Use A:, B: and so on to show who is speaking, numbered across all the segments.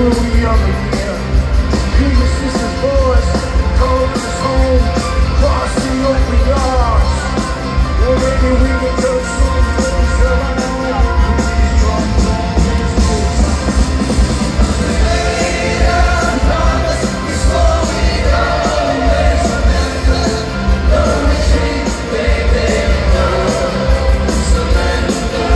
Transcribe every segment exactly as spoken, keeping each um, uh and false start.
A: grew young again. Hear your sister's voice calling us home across the open yards. Well, maybe we can touch some things of our own. These drums on this good time. Later, I promise you slow me down. Let's remember the retreat, baby. No surrender.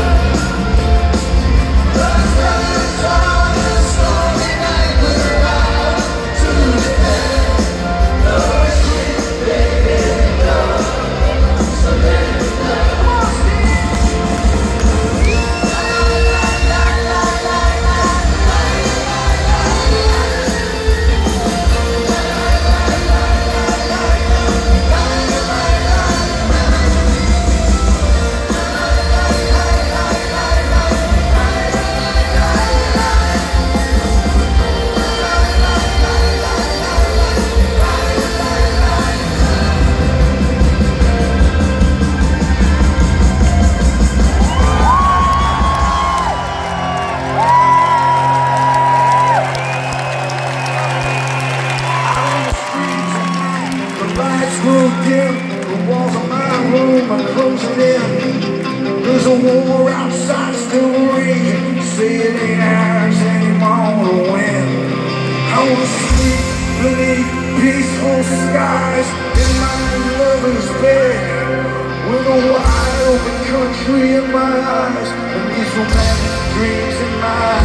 A: The drugs on the stormy night we're out to defend. No retreat, baby. No surrender. The walls of my room are closing in. There's a war outside still raging. Say it ain't ours anymore to win. I wanna sleep beneath peaceful skies in my lover's bed, with a wide open country in my eyes and these romantic dreams in my eyes.